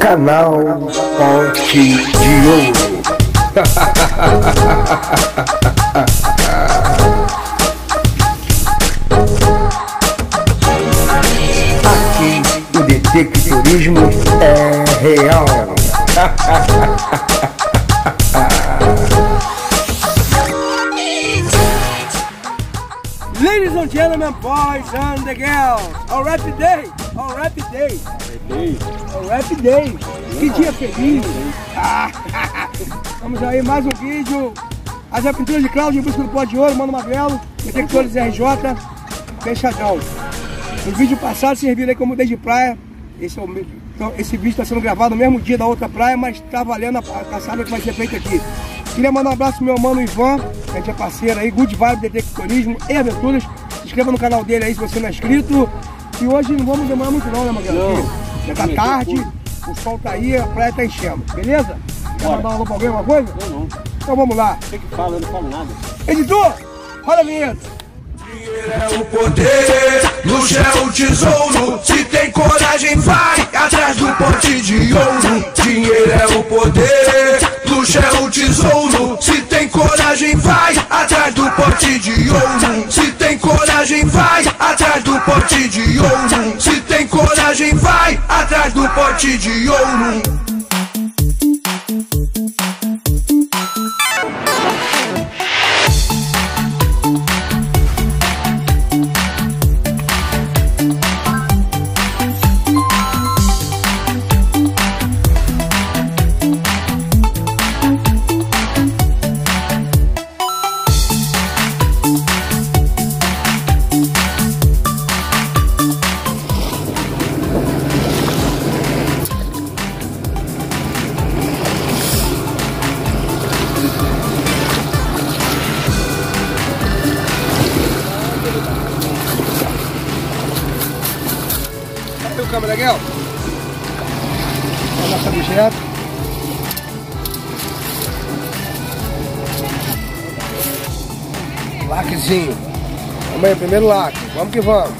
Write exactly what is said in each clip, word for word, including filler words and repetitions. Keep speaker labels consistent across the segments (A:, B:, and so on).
A: Canal Pote de Ouro. Aqui o detectorismo é real.
B: Ladies and gentlemen, boys and the girls, all rap day, all rap day, all rap day, que dia feliz! Vamos aí, mais um vídeo, as aventuras de Cláudio em busca do Pote de Ouro, Mano Magrelo, detectores R J, fechadão. No vídeo passado vocês viram aí como mudei de praia, esse, é o, então, esse vídeo está sendo gravado no mesmo dia da outra praia, mas está valendo a caçada que vai ser feita aqui. Queria mandar um abraço pro meu mano Ivan, que a gente é parceiro aí, Good Vibe Detectorismo e Aventuras. Se inscreva no canal dele aí se você não é inscrito. E hoje não vamos demorar muito não, né, Magrelo? Já tá tarde, o sol tá aí, a praia tá enchendo, beleza? Quer mandar um alô pra alguém, alguma coisa?
C: Eu não.
B: Então vamos lá.
C: Você que fala, eu não falo nada.
B: Editor, roda a vinheta.
D: Dinheiro é o poder, luxo é o tesouro. Se tem coragem, vai atrás do pote de ouro. Dinheiro é o poder, luxo é o tesouro. Se tem coragem, vai atrás do pote de ouro. Se tem coragem, vai atrás do pote de ouro. Se tem coragem, vai atrás do pote de ouro.
B: Cadê o câmera, Guel? Olha nossa objeto. Laquezinho. Vamos aí, primeiro laque. Vamos que vamos.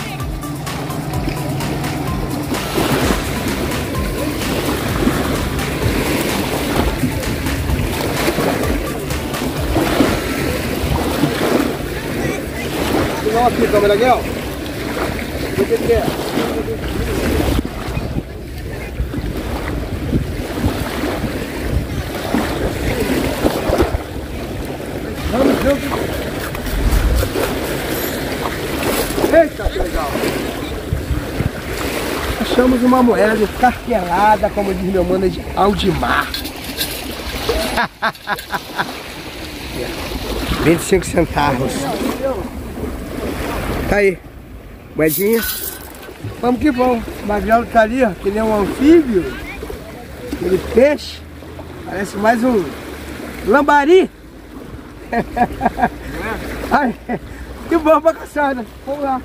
B: Legal aqui, câmera, Guel. O que que é? Vamos ver o que... Eita, que legal! Achamos uma moeda cartelada, como diz meu mano, de Aldimar. vinte e cinco centavos. Tá aí, moedinha. Vamos que vamos. O Magrelo tá ali, ó, que nem um anfíbio. Aquele peixe. Parece mais um lambari. Ai, que bom pra caçada. Vamos lá.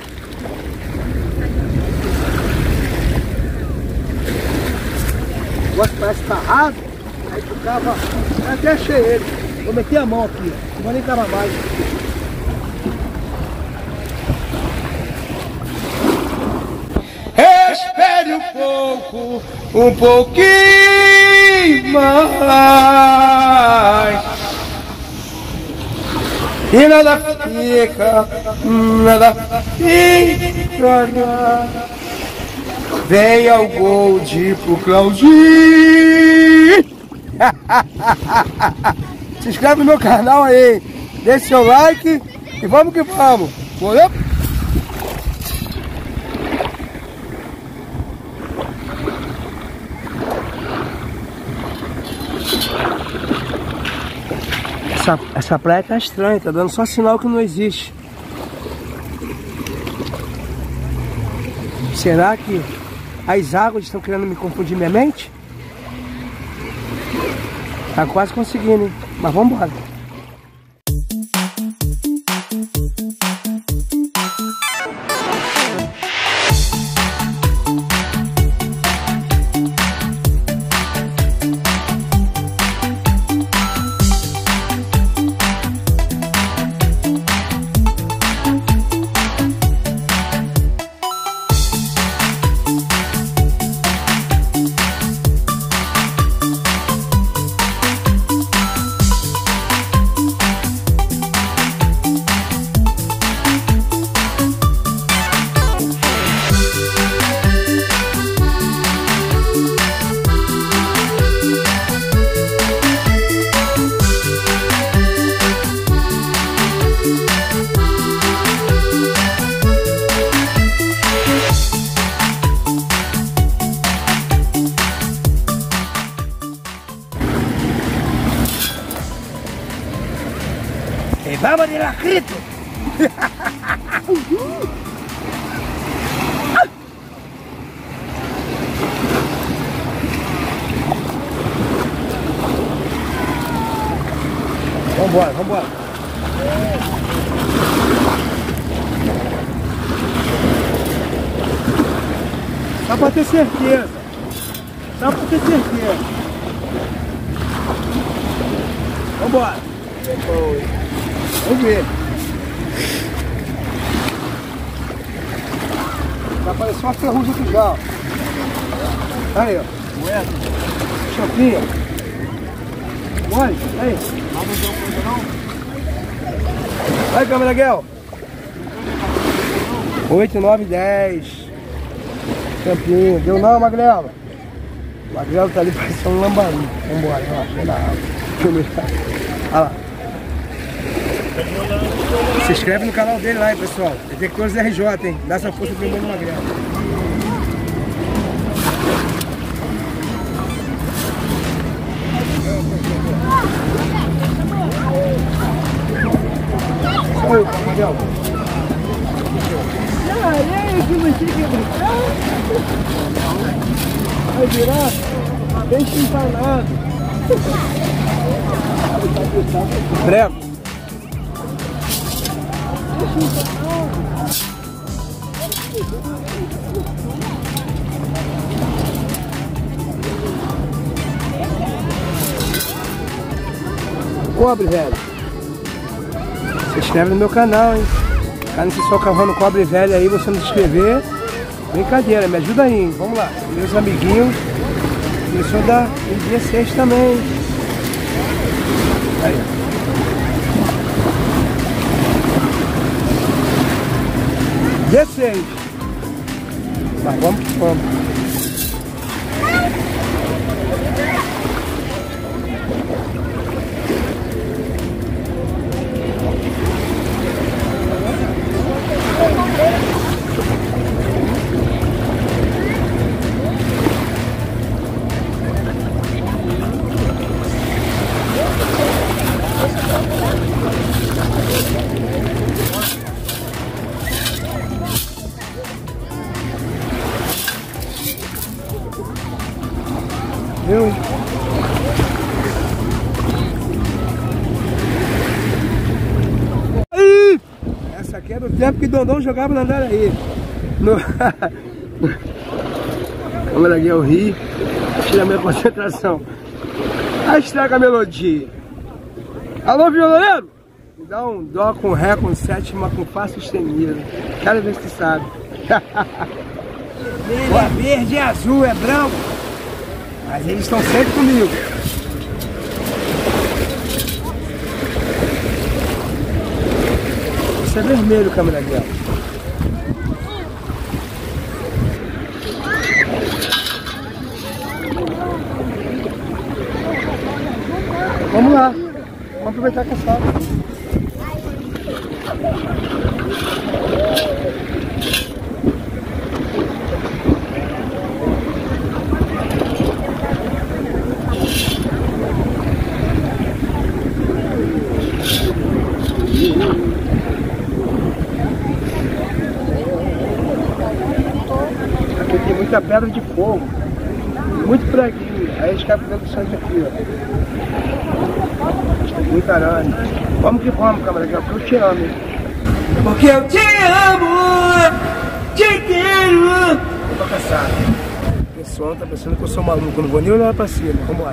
B: O negócio parece que tá raso. Aí tu cava. Eu até achei ele. Vou meter a mão aqui. Não vou nem cavar mais. Espere um pouco, um pouquinho mais. E nada fica, nada fica. Venha o Gold pro Claudinho. Se inscreve no meu canal aí, deixa seu like e vamos que vamos. Valeu? Essa, essa praia tá estranha, tá dando só sinal que não existe. Será que as águas estão querendo me confundir minha mente? Tá quase conseguindo, hein? Mas vamos embora. Vamos de lacrito! Vambora, vambora! Só pra ter certeza! Só pra ter certeza! Vambora! Vamos ver! Vai aparecer uma ferrugem aqui já, ó. Aí, ó. Moeda. Chapinha. Olha, aí. Vai, câmera, Guel. oito, nove, dez. Campinho. Deu não, Magrelo? O Magrelo tá ali parecendo um lambarim. Vambora, ó. Vem na água. Olha lá. Se inscreve no canal dele lá, hein, pessoal. Detectores R J, hein? Dá essa força pro meu Magrelo. Oi, Magrelo. Ah, e aí, que você quebrou? Vai virar peixe empanado. Prego. Cobre, velho. Se inscreve no meu canal, hein? Cara, se só cavando cobre velho aí, você não se inscrever, brincadeira, me ajuda aí, hein? Vamos lá. Meus amiguinhos, começou a dar em dia seis também. Aí, ó. dezesseis. Mas vamos que vamos. Viu? Essa aqui é do tempo que Dondon jogava na Andaraí. No... Câmera aqui é o Rio. Tira a minha concentração. Aí estraga a melodia. Alô, violeiro? Me dá um dó com ré, com sétima, com fá sustenido. Quero ver se tu sabe. É verde, é azul, é branco. Mas eles estão sempre comigo. Isso é vermelho, câmera aqui, ó. Vamos lá. Vamos aproveitar a caçada. Aqui tem muita pedra de fogo, muito preguinho, aí eles caem dentro do sangue aqui, ó. Muita aranha. Vamos que vamos, câmera, que é porque eu te amo, hein? Porque eu te amo, te quero. Vou pra caçar. O pessoal tá pensando que eu sou maluco, não vou nem olhar pra cima, vambora.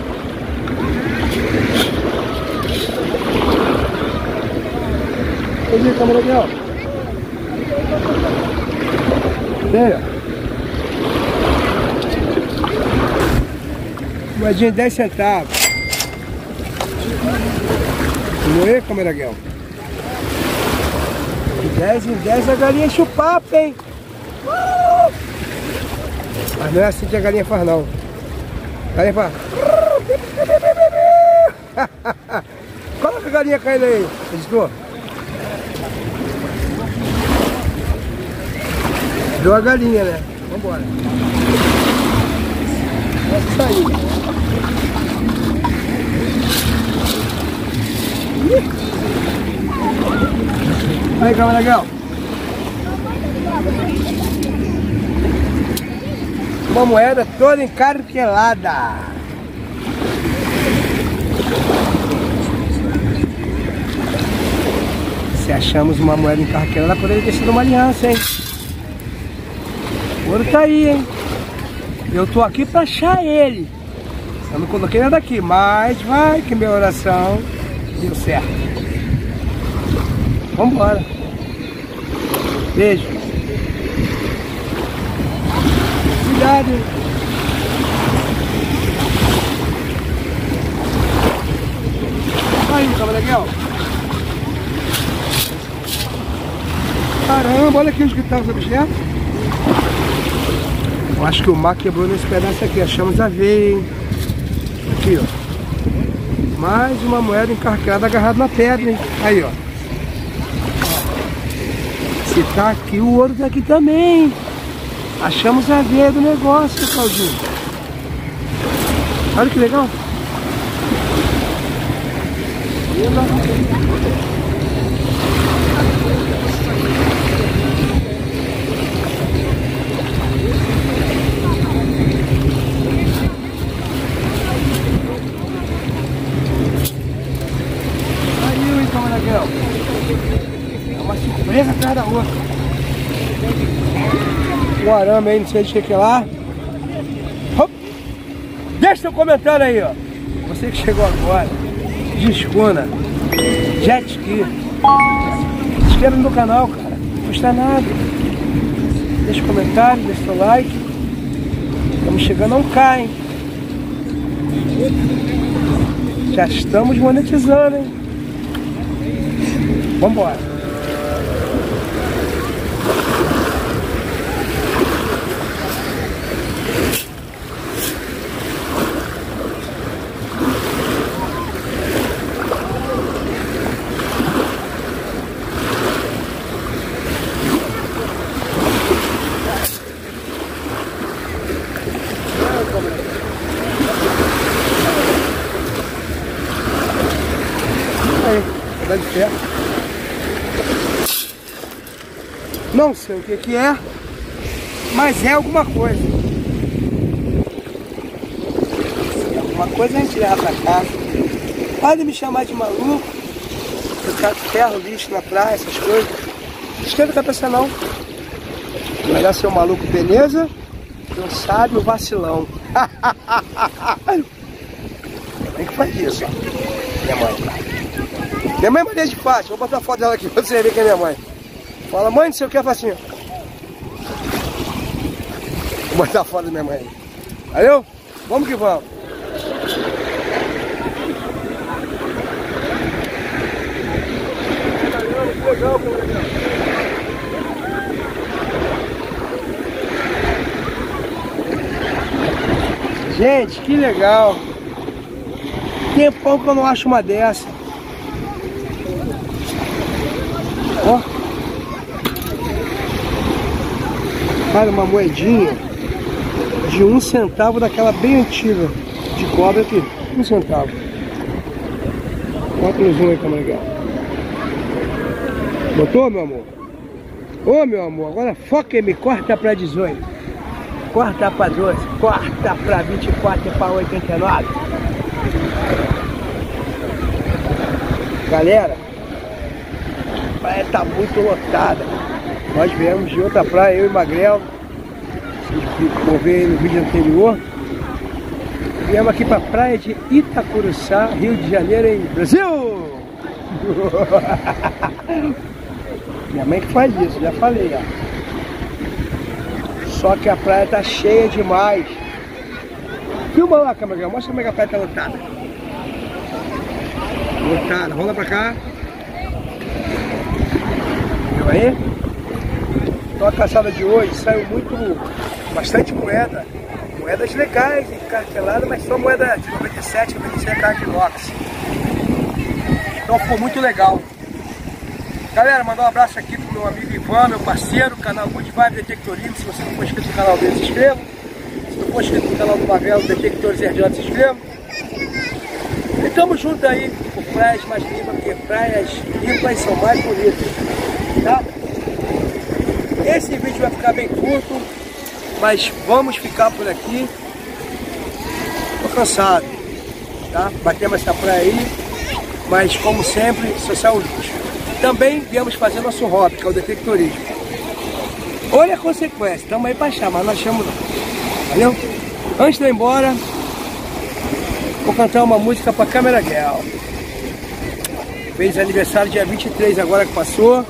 B: Olha a câmera aqui, ó. Vem, ó. Moedinha de dez centavos. Moer, câmera Guel. De dez em dez a galinha enche o papo, hein? Uh! Mas não é assim que a galinha faz, não. A galinha faz. Coloca a galinha caindo aí, editor. Deu a galinha, né? Vambora. Pode sair. Ih. Aí, calma legal. Uma moeda toda encarquelada. Se achamos uma moeda encarquelada, poderia ter sido uma aliança, hein? O ouro tá aí, hein? Eu tô aqui pra achar ele. Eu não coloquei nada aqui, mas vai que minha oração deu certo. Vambora. Beijo. Cuidado. Aí, calma legal. Caramba, olha aqui onde que tá os objetos. Eu acho que o mar quebrou nesse pedaço aqui. Achamos a veia, hein? Aqui, ó. Mais uma moeda encarquelada agarrada na pedra, hein? Aí, ó. Se tá aqui, o ouro tá aqui também. Achamos a veia do negócio, Claudinho. Olha que legal. Aí, então, Maraguel. É uma surpresa atrás da outra. Um arame aí, não sei de que é lá. Hop. Deixa seu comentário aí, ó. Você que chegou agora, de escuna, jet ski. Se inscreva no canal, cara. Não custa nada. Deixa o comentário, deixa seu like. Estamos chegando a um K, hein? Já estamos monetizando, hein? Vambora. De ferro. Não sei o que que é, mas é alguma coisa. Se é alguma coisa a gente leva pra casa. Pode me chamar de maluco, ficar ferro, lixo na praia, essas coisas. Não esquenta a cabeça não. Melhor ser um maluco, beleza? Que um sábio vacilão. Tem que fazer isso, ó. Minha mãe. Minha mãe é Maria de Fátima, vou botar a foto dela aqui pra você ver quem é minha mãe. Fala, mãe, não sei o que, eu faço assim. Vou botar a foto da minha mãe. Valeu? Vamos que vamos. Gente, que legal. Tempão que eu não acho uma dessa. Ó, cara, uma moedinha de um centavo daquela bem antiga de cobre aqui, um centavo. Bota no zoom aí, tá legal. Botou, meu amor? Ô, meu amor, agora foca em mim, corta pra dezoito, corta pra doze, corta pra vinte e quatro e pra oitenta e nove. Galera, a praia tá muito lotada. Nós viemos de outra praia, eu e Magrelo. Vocês vão ver no vídeo anterior. Viemos aqui pra praia de Itacuruçá, Rio de Janeiro, em Brasil! Minha mãe que faz isso, já falei, ó. Só que a praia tá cheia demais. Filma lá, Magrelo, mostra como é que a praia tá lotada. Lotada, rola pra cá. Viu aí? Então a caçada de hoje saiu muito, bastante moeda. Moedas legais, encarteladas, mas só moeda de noventa e sete, noventa e seis carne de inox. Então ficou muito legal. Galera, mandar um abraço aqui pro meu amigo Ivan, meu parceiro, canal Good Vibe Detectorismo. Se você não for inscrito no canal dele, se inscreva. Se não for inscrito no canal do Magrelo, Detectores R J, se inscreva. E tamo junto aí por praias mais limpas, porque praias limpas são mais bonitas. tá? Esse vídeo vai ficar bem curto, mas vamos ficar por aqui. Tô cansado, tá? Batemos essa praia aí, mas como sempre, social justo. Também viemos fazer nosso hobby, que é o detectorismo. Olha a consequência, estamos aí para achar, mas não achamos não. Valeu? Antes de eu ir embora, vou cantar uma música para Câmera Girl. Fez aniversário dia vinte e três agora que passou,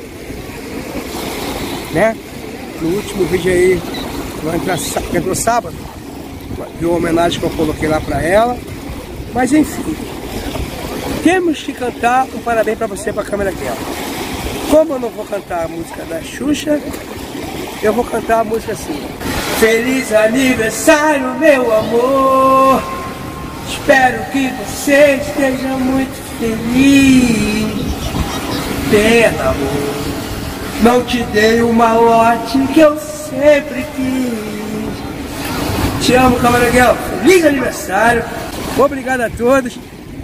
B: né? No último vídeo aí, que entrou sábado, viu uma homenagem que eu coloquei lá pra ela. Mas enfim, temos que cantar um parabéns pra você, pra Câmera Girl. Como eu não vou cantar a música da Xuxa, eu vou cantar a música assim: feliz aniversário, meu amor, espero que você esteja muito feliz. Pena, amor, não te dei o malote que eu sempre quis. Te amo, Câmera Girl. Feliz aniversário. Obrigado a todos.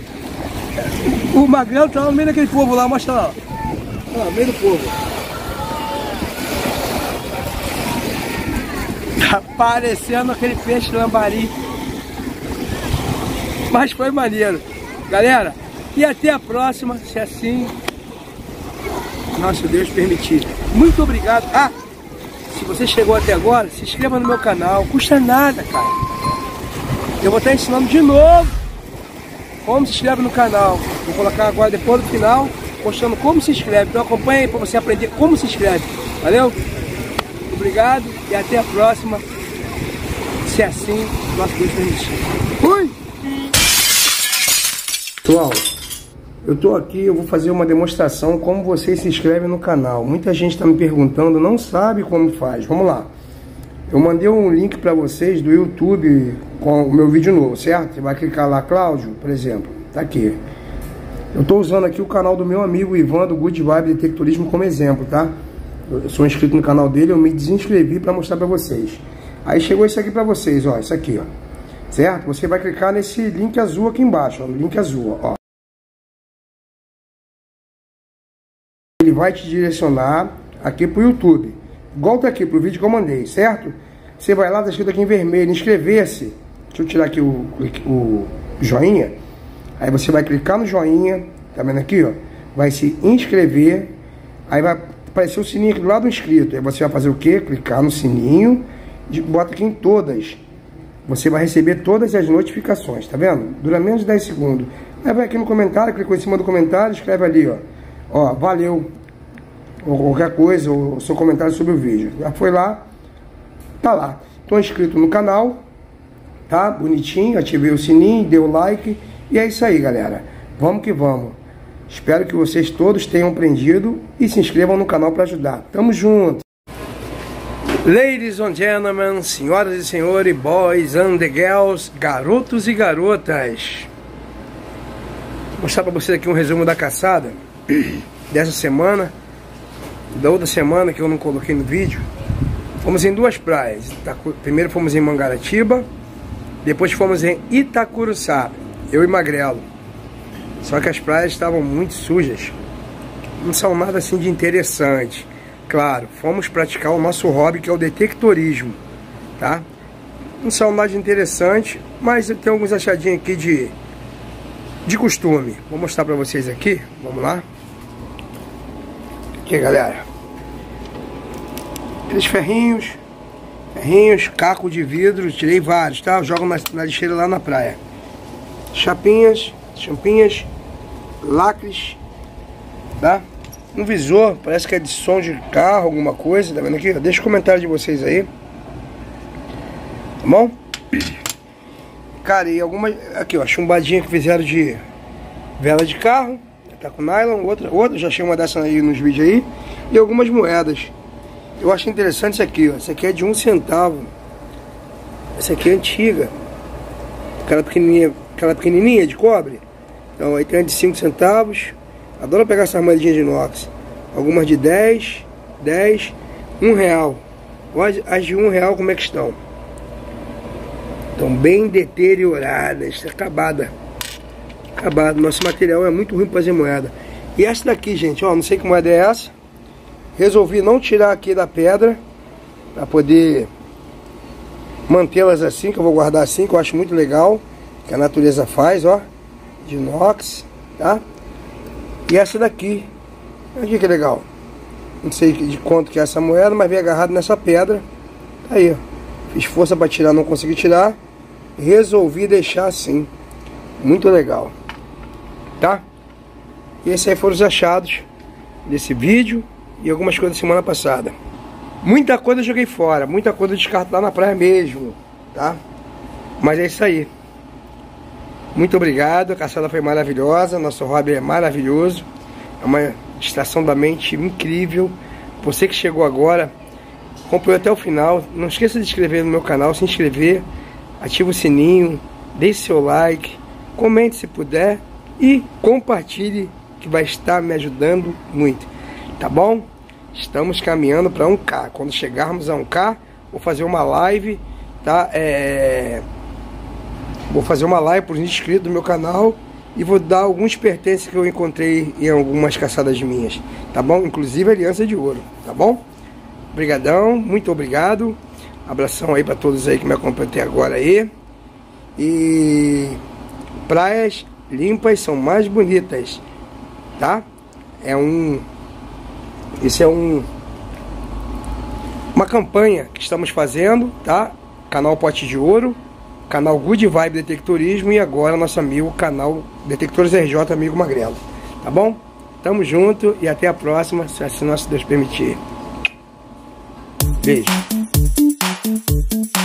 B: O Magrelo tá no meio daquele povo lá, mostra lá. Ó, no meio do povo. Tá parecendo aquele peixe lambari. Mas foi maneiro. Galera, e até a próxima, se assim nosso Deus permitir. Muito obrigado. Ah, se você chegou até agora, se inscreva no meu canal. Custa nada, cara. Eu vou estar ensinando de novo como se inscreve no canal. Vou colocar agora depois do final, mostrando como se inscreve. Então acompanhe aí para você aprender como se inscreve. Valeu? Obrigado e até a próxima. Se assim nosso Deus permitir. Fui! Pessoal, eu estou aqui, eu vou fazer uma demonstração como você se inscreve no canal. Muita gente está me perguntando, não sabe como faz. Vamos lá. Eu mandei um link para vocês do YouTube com o meu vídeo novo, certo? Você vai clicar lá, Cláudio, por exemplo. Tá aqui. Eu estou usando aqui o canal do meu amigo Ivan, do Good Vibe Detectorismo, como exemplo, tá? Eu sou inscrito no canal dele, eu me desinscrevi para mostrar para vocês. Aí chegou isso aqui para vocês, ó, isso aqui, ó. Certo? Você vai clicar nesse link azul aqui embaixo, ó, no link azul, ó. Ele vai te direcionar aqui pro YouTube. Igual tá aqui pro vídeo que eu mandei, certo? Você vai lá, tá escrito aqui em vermelho, inscrever-se. Deixa eu tirar aqui o, o joinha. Aí você vai clicar no joinha, tá vendo aqui, ó? Vai se inscrever. Aí vai aparecer o sininho aqui do lado do inscrito. Aí você vai fazer o quê? Clicar no sininho e bota aqui em todas. Você vai receber todas as notificações, tá vendo? Dura menos de dez segundos. Aí vai aqui no comentário, clicou em cima do comentário, escreve ali, ó. Ó, valeu. Ou qualquer coisa, ou seu comentário sobre o vídeo. Já foi lá, tá lá. Tô inscrito no canal, tá? Bonitinho, ativei o sininho, deu like. E é isso aí, galera. Vamos que vamos. Espero que vocês todos tenham aprendido e se inscrevam no canal para ajudar. Tamo junto. Ladies and gentlemen, senhoras e senhores, boys and girls, garotos e garotas. Vou mostrar para vocês aqui um resumo da caçada dessa semana. Da outra semana que eu não coloquei no vídeo. Fomos em duas praias. Primeiro fomos em Mangaratiba, depois fomos em Itacuruçá, eu e Magrelo. Só que as praias estavam muito sujas, não são nada assim de interessante. Claro, fomos praticar o nosso hobby, que é o detectorismo, tá? Não são nada de interessante, mas eu tenho alguns achadinhos aqui de, de costume. Vou mostrar pra vocês aqui, vamos lá. Aqui, galera, aqueles ferrinhos, ferrinhos, caco de vidro, tirei vários, tá? Eu jogo na, na lixeira lá na praia. Chapinhas, champinhas, lacres, tá? Um visor, parece que é de som de carro, alguma coisa, tá vendo aqui? Deixa o comentário de vocês aí, tá bom? Cara, e algumas, aqui ó, chumbadinha que fizeram de vela de carro. Tá com nylon, outra, outra, já achei uma dessa aí nos vídeos aí. E algumas moedas. Eu acho interessante isso aqui, ó. Essa aqui é de um centavo. Essa aqui é antiga. Aquela pequenininha, aquela pequenininha de cobre. Então aí tem a de cinco centavos. Adoro pegar essas moedinhas de inox. Algumas de dez, dez, um real. Olha as de um real como é que estão. Estão bem deterioradas, acabada. Acabado. Nosso material é muito ruim para fazer moeda. E essa daqui, gente, ó, não sei que moeda é essa. resolvi não tirar aqui da pedra, para poder mantê-las assim, que eu vou guardar assim, que eu acho muito legal, que a natureza faz, ó, de inox, tá? E essa daqui, olha que legal, não sei de quanto que é essa moeda, mas veio agarrado nessa pedra, tá aí, ó. Fiz força para tirar, não consegui tirar, resolvi deixar assim, muito legal, tá? E esses aí foram os achados desse vídeo e algumas coisas da semana passada. Muita coisa eu joguei fora, muita coisa eu descarto lá na praia mesmo, tá? Mas é isso aí. Muito obrigado, a caçada foi maravilhosa, nosso hobby é maravilhoso. É uma distração da mente incrível. Você que chegou agora, acompanhou até o final. Não esqueça de se inscrever no meu canal, se inscrever, ativa o sininho, deixe seu like, comente se puder e compartilhe, que vai estar me ajudando muito, tá bom? Estamos caminhando para um K. Quando chegarmos a um K, vou fazer uma live, tá? É... Vou fazer uma live para os inscritos do meu canal e vou dar alguns pertences que eu encontrei em algumas caçadas minhas, tá bom? Inclusive a aliança de ouro, tá bom? Obrigadão, muito obrigado. Abração aí para todos aí que me acompanham até agora aí. E praias limpas são mais bonitas, tá? É um... Esse é um... uma campanha que estamos fazendo, tá? Canal Pote de Ouro, canal Good Vibe Detectorismo e agora nosso amigo canal Detectores R J Amigo Magrelo, tá bom? Tamo junto e até a próxima, se assim nosso Deus permitir. Beijo.